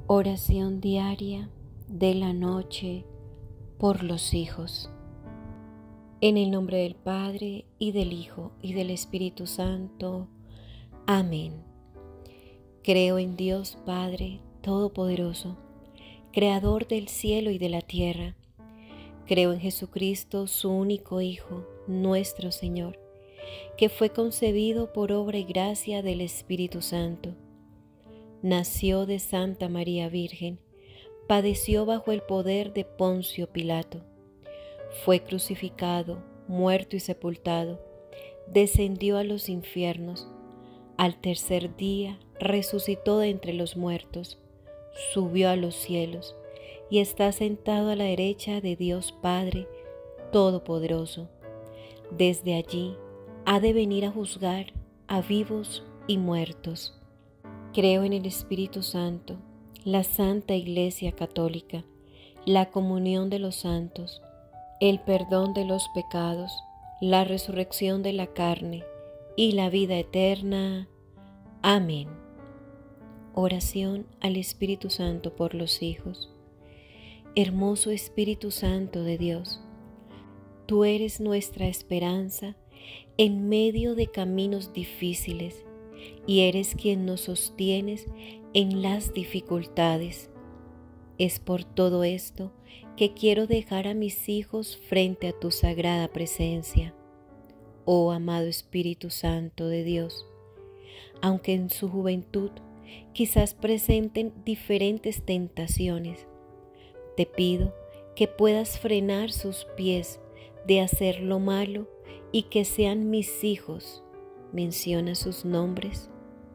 Oración diaria de la noche por los hijos. En el nombre del Padre, y del Hijo, y del Espíritu Santo. Amén. Creo en Dios Padre Todopoderoso, Creador del cielo y de la tierra. Creo en Jesucristo, su único Hijo, nuestro Señor, que fue concebido por obra y gracia del Espíritu Santo. Nació de Santa María Virgen, padeció bajo el poder de Poncio Pilato, fue crucificado, muerto y sepultado, descendió a los infiernos, al tercer día resucitó de entre los muertos, subió a los cielos y está sentado a la derecha de Dios Padre Todopoderoso. Desde allí ha de venir a juzgar a vivos y muertos. Creo en el Espíritu Santo, la Santa Iglesia Católica, la comunión de los santos, el perdón de los pecados, la resurrección de la carne y la vida eterna. Amén. Oración al Espíritu Santo por los hijos. Hermoso Espíritu Santo de Dios, tú eres nuestra esperanza en medio de caminos difíciles, y eres quien nos sostienes en las dificultades. Es por todo esto que quiero dejar a mis hijos frente a tu sagrada presencia. Oh amado Espíritu Santo de Dios, aunque en su juventud quizás presenten diferentes tentaciones, te pido que puedas frenar sus pies de hacer lo malo y que sean mis hijos. Menciona sus nombres.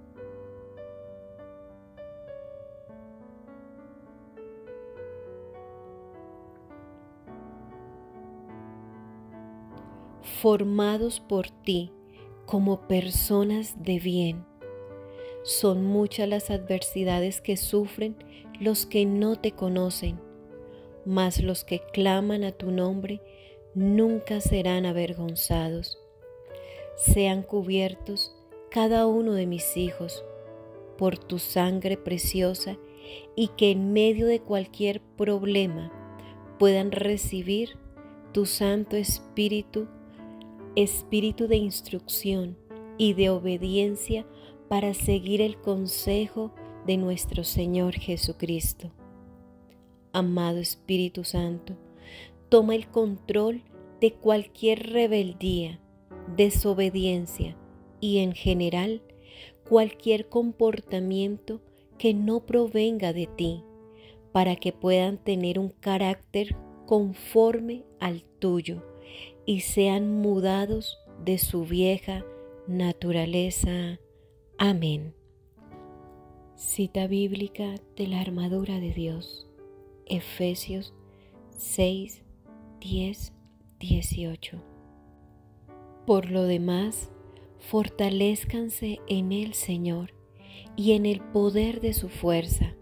Formados por ti como personas de bien. Son muchas las adversidades que sufren los que no te conocen, mas los que claman a tu nombre nunca serán avergonzados. Sean cubiertos cada uno de mis hijos por tu sangre preciosa, y que en medio de cualquier problema puedan recibir tu Santo Espíritu, Espíritu de instrucción y de obediencia para seguir el consejo de nuestro Señor Jesucristo. Amado Espíritu Santo, toma el control de cualquier rebeldía, desobediencia y en general cualquier comportamiento que no provenga de ti, para que puedan tener un carácter conforme al tuyo y sean mudados de su vieja naturaleza. Amén. Cita bíblica de la armadura de Dios, Efesios 6, 10, 18. Por lo demás, fortalézcanse en el Señor y en el poder de su fuerza.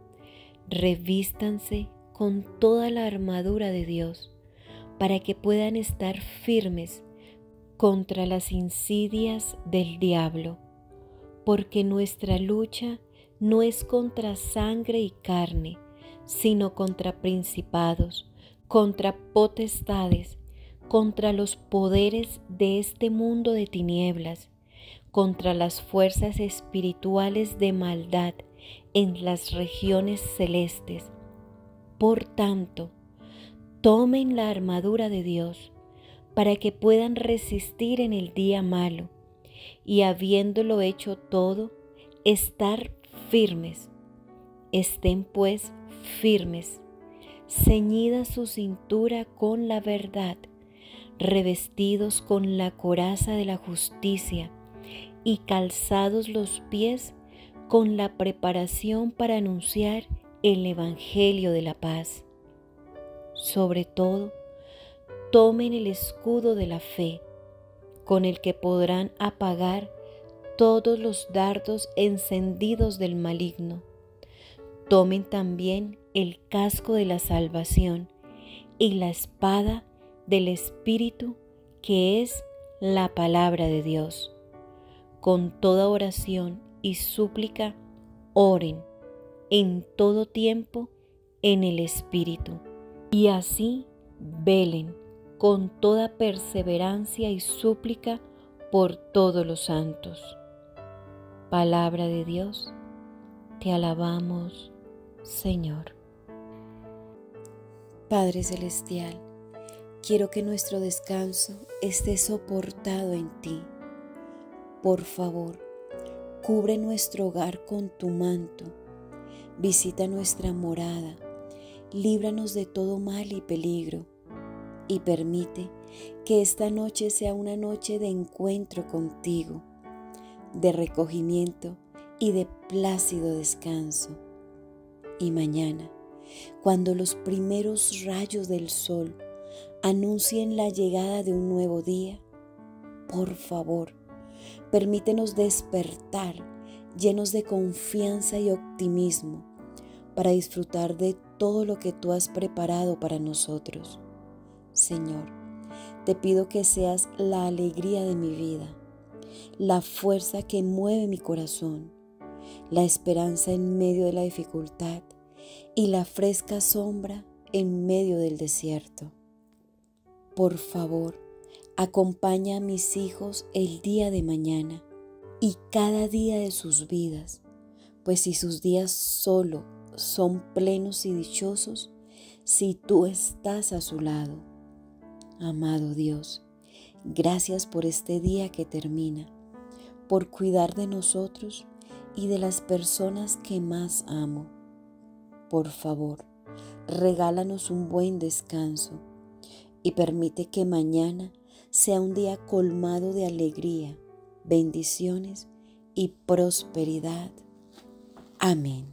Revístanse con toda la armadura de Dios, para que puedan estar firmes contra las insidias del diablo, porque nuestra lucha no es contra sangre y carne, sino contra principados, contra potestades, contra los poderes de este mundo de tinieblas, contra las fuerzas espirituales de maldad en las regiones celestes. Por tanto, tomen la armadura de Dios para que puedan resistir en el día malo y, habiéndolo hecho todo, estar firmes. Estén pues firmes, ceñida su cintura con la verdad, revestidos con la coraza de la justicia y calzados los pies con la preparación para anunciar el Evangelio de la paz. Sobre todo, tomen el escudo de la fe, con el que podrán apagar todos los dardos encendidos del maligno. Tomen también el casco de la salvación y la espada del Espíritu, que es la palabra de Dios. Con toda oración y súplica, oren en todo tiempo en el Espíritu, y así velen con toda perseverancia y súplica por todos los santos. Palabra de Dios, te alabamos, Señor. Padre Celestial, quiero que nuestro descanso esté soportado en ti. Por favor, cubre nuestro hogar con tu manto, visita nuestra morada, líbranos de todo mal y peligro, y permite que esta noche sea una noche de encuentro contigo, de recogimiento y de plácido descanso. Y mañana, cuando los primeros rayos del sol anuncien la llegada de un nuevo día, por favor, permítenos despertar llenos de confianza y optimismo para disfrutar de todo lo que tú has preparado para nosotros. Señor, te pido que seas la alegría de mi vida, la fuerza que mueve mi corazón, la esperanza en medio de la dificultad y la fresca sombra en medio del desierto. Por favor, acompaña a mis hijos el día de mañana y cada día de sus vidas, pues si sus días solo son plenos y dichosos, si tú estás a su lado. Amado Dios, gracias por este día que termina, por cuidar de nosotros y de las personas que más amo. Por favor, regálanos un buen descanso y permite que mañana sea un día colmado de alegría, bendiciones y prosperidad. Amén.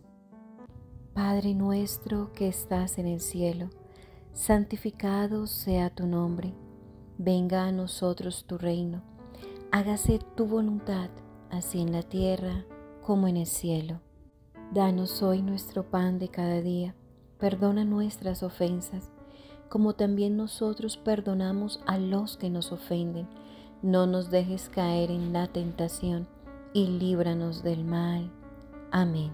Padre nuestro que estás en el cielo, santificado sea tu nombre. Venga a nosotros tu reino. Hágase tu voluntad, así en la tierra como en el cielo. Danos hoy nuestro pan de cada día. Perdona nuestras ofensas, como también nosotros perdonamos a los que nos ofenden. No nos dejes caer en la tentación y líbranos del mal. Amén.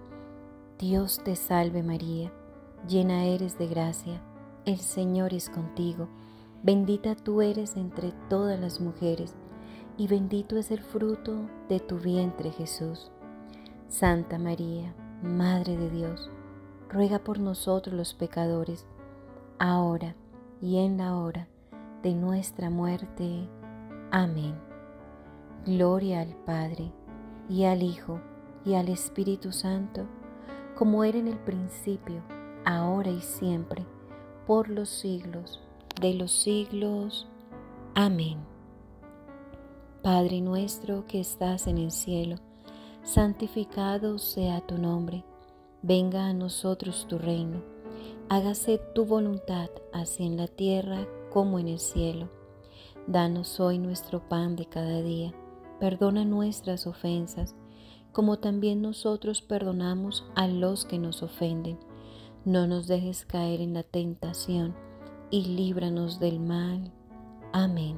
Dios te salve María, llena eres de gracia, el Señor es contigo. Bendita tú eres entre todas las mujeres, y bendito es el fruto de tu vientre Jesús. Santa María, Madre de Dios, ruega por nosotros los pecadores, ahora y en la hora de nuestra muerte. Amén. Gloria al Padre, y al Hijo, y al Espíritu Santo, como era en el principio, ahora y siempre, por los siglos de los siglos. Amén. Padre nuestro que estás en el cielo, santificado sea tu nombre. Venga a nosotros tu reino. Hágase tu voluntad, así en la tierra como en el cielo. Danos hoy nuestro pan de cada día. Perdona nuestras ofensas, como también nosotros perdonamos a los que nos ofenden. No nos dejes caer en la tentación y líbranos del mal. Amén.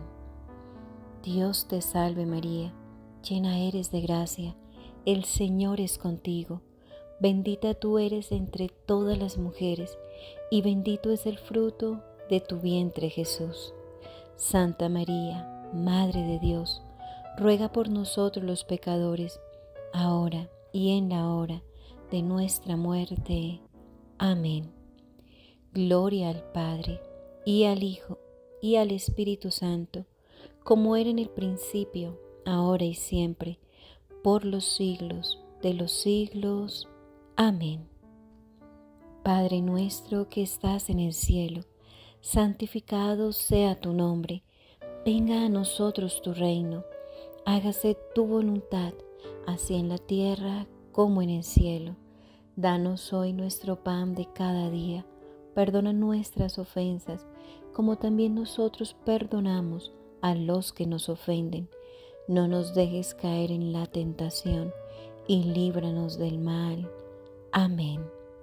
Dios te salve María, llena eres de gracia, el Señor es contigo. Bendita tú eres entre todas las mujeres, y bendito es el fruto de tu vientre Jesús. Santa María, Madre de Dios, ruega por nosotros los pecadores, ahora y en la hora de nuestra muerte. Amén. Gloria al Padre, y al Hijo, y al Espíritu Santo, como era en el principio, ahora y siempre, por los siglos de los siglos. Amén. Padre nuestro que estás en el cielo, santificado sea tu nombre. Venga a nosotros tu reino. Hágase tu voluntad, así en la tierra como en el cielo. Danos hoy nuestro pan de cada día. Perdona nuestras ofensas, como también nosotros perdonamos a los que nos ofenden. No nos dejes caer en la tentación y líbranos del mal. Amén.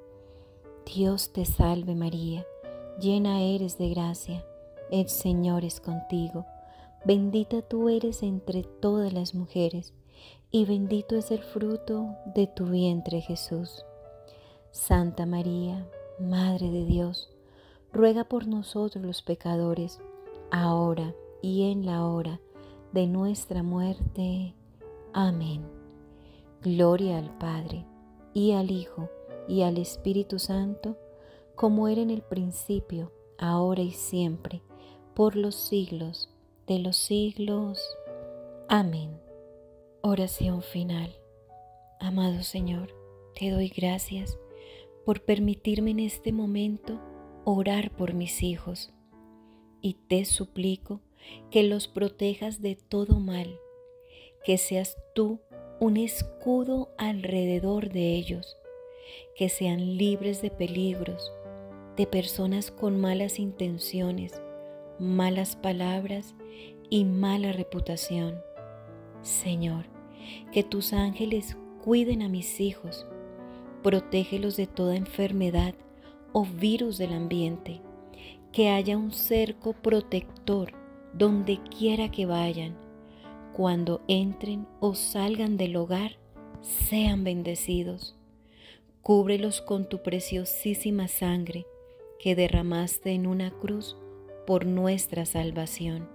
Dios te salve María, llena eres de gracia, el Señor es contigo. Bendita tú eres entre todas las mujeres, y bendito es el fruto de tu vientre Jesús. Santa María, Madre de Dios, ruega por nosotros los pecadores, ahora y en la hora de nuestra muerte. Amén. Gloria al Padre, y al Hijo, y al Espíritu Santo, como era en el principio, ahora y siempre, por los siglos de los siglos. Amén. Oración final. Amado Señor, te doy gracias por permitirme en este momento orar por mis hijos, y te suplico que los protejas de todo mal, que seas tú un escudo alrededor de ellos, que sean libres de peligros, de personas con malas intenciones, malas palabras y mala reputación. Señor, que tus ángeles cuiden a mis hijos, protégelos de toda enfermedad o virus del ambiente, que haya un cerco protector donde quiera que vayan. Cuando entren o salgan del hogar, sean bendecidos. Cúbrelos con tu preciosísima sangre que derramaste en una cruz por nuestra salvación.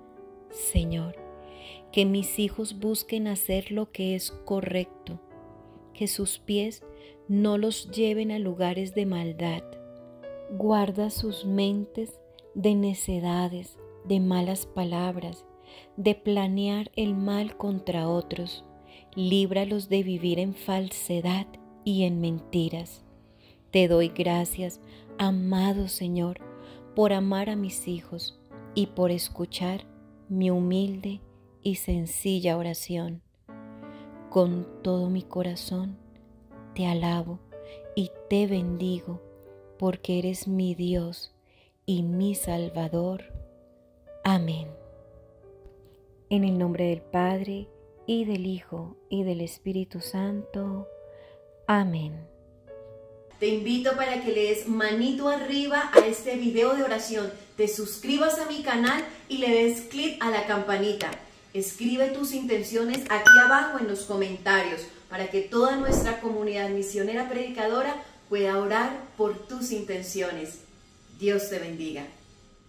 Señor, que mis hijos busquen hacer lo que es correcto, que sus pies no los lleven a lugares de maldad. Guarda sus mentes de necedades, de malas palabras, de planear el mal contra otros. Líbralos de vivir en falsedad y en mentiras. Te doy gracias, amado Señor, por amar a mis hijos y por escuchar mi humilde y sencilla oración. Con todo mi corazón te alabo y te bendigo, porque eres mi Dios y mi Salvador. Amén. En el nombre del Padre, y del Hijo, y del Espíritu Santo. Amén. Te invito para que le des manito arriba a este video de oración, te suscribas a mi canal y le des clic a la campanita. Escribe tus intenciones aquí abajo en los comentarios para que toda nuestra comunidad misionera predicadora pueda orar por tus intenciones. Dios te bendiga.